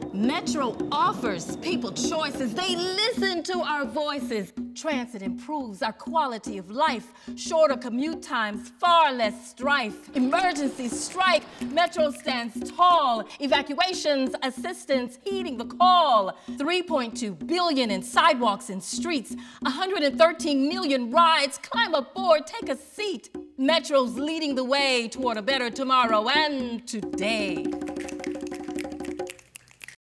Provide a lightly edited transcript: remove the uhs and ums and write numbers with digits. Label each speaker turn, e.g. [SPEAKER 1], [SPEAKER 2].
[SPEAKER 1] Metro offers people choices. They listen to our voices. Transit improves our quality of life. Shorter commute times, far less strife. Emergencies strike, Metro stands tall. Evacuations, assistance, heeding the call. 3.2 billion in sidewalks and streets. 113 million rides. Climb aboard, take a seat. Metro's leading the way toward a better tomorrow and today.